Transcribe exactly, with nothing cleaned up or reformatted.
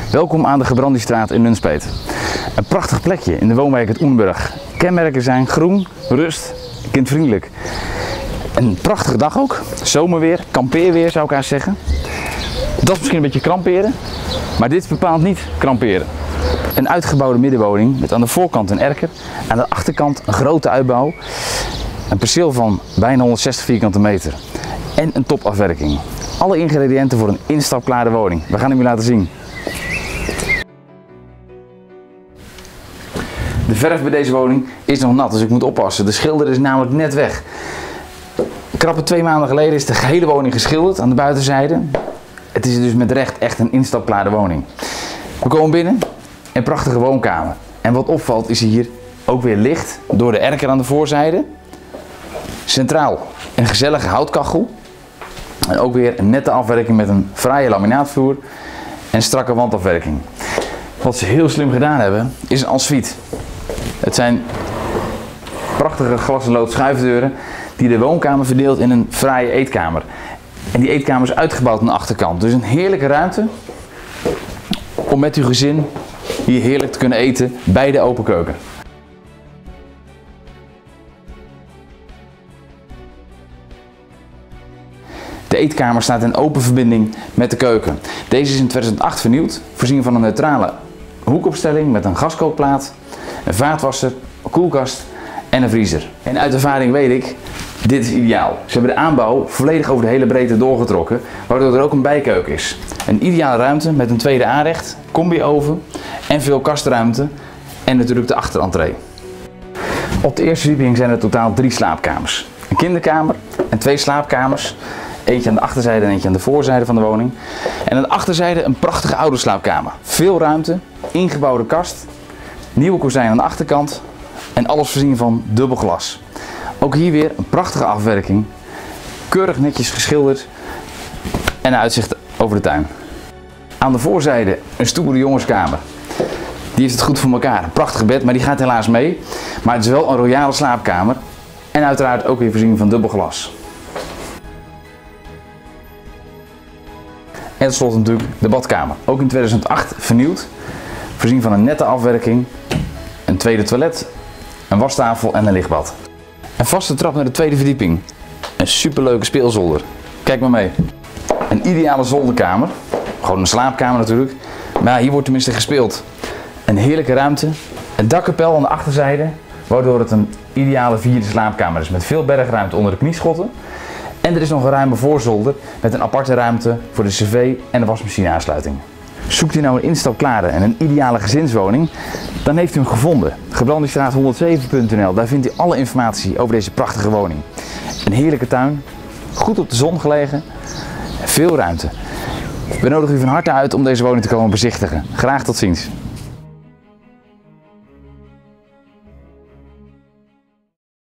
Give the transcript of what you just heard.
Welkom aan de Gebrandiestraat in Nunspeet. Een prachtig plekje in de woonwijk het Oenburg. Kenmerken zijn groen, rust, kindvriendelijk. Een prachtige dag ook, zomerweer, kampeerweer zou ik haast zeggen. Dat is misschien een beetje kramperen, maar dit bepaalt niet kramperen. Een uitgebouwde middenwoning met aan de voorkant een erker, aan de achterkant een grote uitbouw. Een perceel van bijna honderdzestig vierkante meter en een topafwerking. Alle ingrediënten voor een instapklare woning. We gaan hem u laten zien. De verf bij deze woning is nog nat, dus ik moet oppassen. De schilder is namelijk net weg. Krappe twee maanden geleden is de gehele woning geschilderd aan de buitenzijde. Het is dus met recht echt een instapklare woning. We komen binnen, een prachtige woonkamer. En wat opvalt is hier ook weer licht door de erker aan de voorzijde. Centraal een gezellige houtkachel. En ook weer een nette afwerking met een fraaie laminaatvloer en strakke wandafwerking. Wat ze heel slim gedaan hebben is een ensuite. Het zijn prachtige glas en lood schuifdeuren die de woonkamer verdeelt in een fraaie eetkamer. En die eetkamer is uitgebouwd aan de achterkant. Dus een heerlijke ruimte om met uw gezin hier heerlijk te kunnen eten bij de open keuken. De eetkamer staat in open verbinding met de keuken. Deze is in tweeduizend acht vernieuwd, voorzien van een neutrale hoekopstelling met een gaskookplaat, een vaatwasser, een koelkast en een vriezer. En uit ervaring weet ik, dit is ideaal. Ze hebben de aanbouw volledig over de hele breedte doorgetrokken, waardoor er ook een bijkeuken is. Een ideale ruimte met een tweede aanrecht, combi-oven en veel kastruimte en natuurlijk de achterentree. Op de eerste verdieping zijn er totaal drie slaapkamers. Een kinderkamer en twee slaapkamers. Eentje aan de achterzijde en eentje aan de voorzijde van de woning. En aan de achterzijde een prachtige ouderslaapkamer. Veel ruimte, ingebouwde kast, nieuwe kozijn aan de achterkant en alles voorzien van dubbel glas. Ook hier weer een prachtige afwerking, keurig netjes geschilderd en een uitzicht over de tuin. Aan de voorzijde een stoere jongenskamer. Die heeft het goed voor elkaar. Een prachtig bed, maar die gaat helaas mee. Maar het is wel een royale slaapkamer en uiteraard ook weer voorzien van dubbel glas. En tenslotte natuurlijk de badkamer. Ook in tweeduizend acht vernieuwd. Voorzien van een nette afwerking, een tweede toilet, een wastafel en een lichtbad. Een vaste trap naar de tweede verdieping. Een superleuke speelzolder. Kijk maar mee. Een ideale zolderkamer. Gewoon een slaapkamer natuurlijk. Maar hier wordt tenminste gespeeld. Een heerlijke ruimte. Een dakkapel aan de achterzijde. Waardoor het een ideale vierde slaapkamer is. Met veel bergruimte onder de knieschotten. En er is nog een ruime voorzolder met een aparte ruimte voor de cv en de wasmachine aansluiting. Zoekt u nou een instapklare en een ideale gezinswoning, dan heeft u hem gevonden. Gebrandiestraat honderdzeven punt n l, daar vindt u alle informatie over deze prachtige woning. Een heerlijke tuin, goed op de zon gelegen en veel ruimte. We nodigen u van harte uit om deze woning te komen bezichtigen. Graag tot ziens.